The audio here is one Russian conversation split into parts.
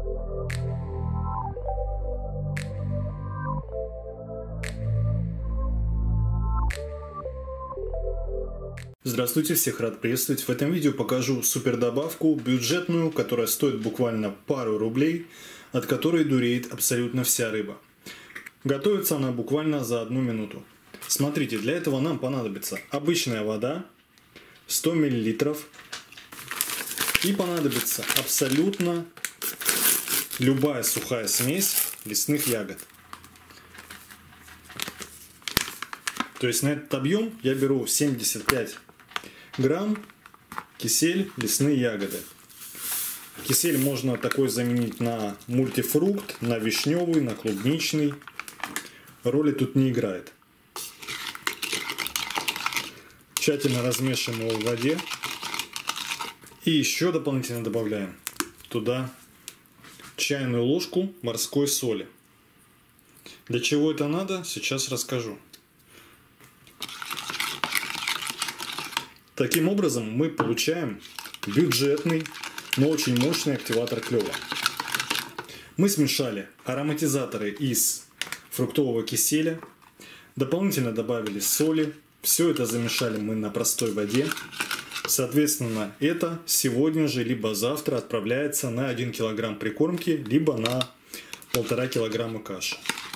Здравствуйте, всех рад приветствовать. В этом видео покажу супер добавку бюджетную, которая стоит буквально пару рублей, от которой дуреет абсолютно вся рыба. Готовится она буквально за 1 минуту. Смотрите, для этого нам понадобится обычная вода, 100 мл, и понадобится абсолютно любая сухая смесь лесных ягод. То есть на этот объем я беру 75 грамм кисель лесные ягоды. Кисель можно такой заменить на мультифрукт, на вишневый, на клубничный. Роли тут не играет. Тщательно размешиваем его в воде. И еще дополнительно добавляем туда чайную ложку морской соли. Для чего это надо, сейчас расскажу. Таким образом мы получаем бюджетный, но очень мощный активатор клёва. Мы смешали ароматизаторы из фруктового киселя, дополнительно добавили соли. Все это замешали мы на простой воде. Соответственно, это сегодня же либо завтра отправляется на 1 килограмм прикормки, либо на 1,5 килограмма каши.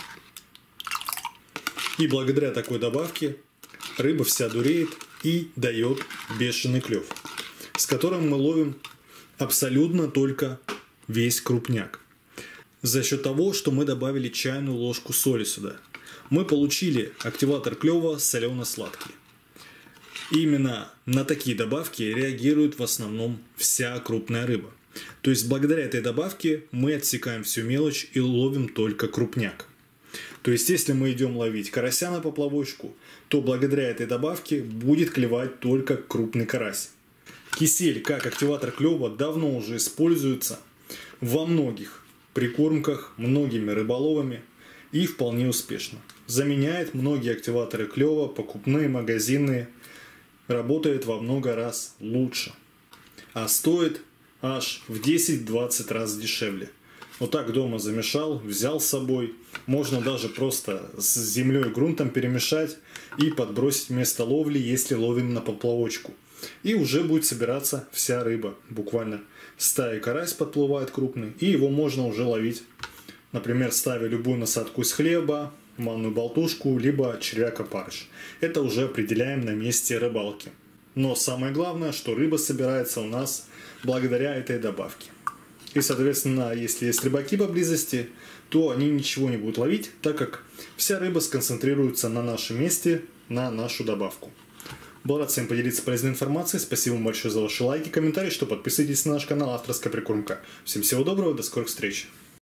И благодаря такой добавке рыба вся дуреет и дает бешеный клев, с которым мы ловим абсолютно только весь крупняк. За счет того, что мы добавили чайную ложку соли сюда, мы получили активатор клёва солено-сладкий. Именно на такие добавки реагирует в основном вся крупная рыба. То есть благодаря этой добавке мы отсекаем всю мелочь и ловим только крупняк. То есть если мы идем ловить карася на поплавочку, то благодаря этой добавке будет клевать только крупный карась. Кисель как активатор клёва давно уже используется во многих прикормках многими рыболовами и вполне успешно. Заменяет многие активаторы клёва, покупные, магазинные. Работает во много раз лучше. А стоит аж в 10-20 раз дешевле. Вот так дома замешал, взял с собой. Можно даже просто с землей и грунтом перемешать и подбросить вместо ловли, если ловим на поплавочку. И уже будет собираться вся рыба. Буквально стаи карась подплывает крупный, и его можно уже ловить. Например, ставя любую насадку из хлеба, манную болтушку, либо червяк-опарыш. Это уже определяем на месте рыбалки. Но самое главное, что рыба собирается у нас благодаря этой добавке. И, соответственно, если есть рыбаки поблизости, то они ничего не будут ловить, так как вся рыба сконцентрируется на нашем месте, на нашу добавку. Был рад с вами поделиться полезной информацией. Спасибо вам большое за ваши лайки, комментарии, что подписывайтесь на наш канал Авторская прикормка. Всем всего доброго, до скорых встреч!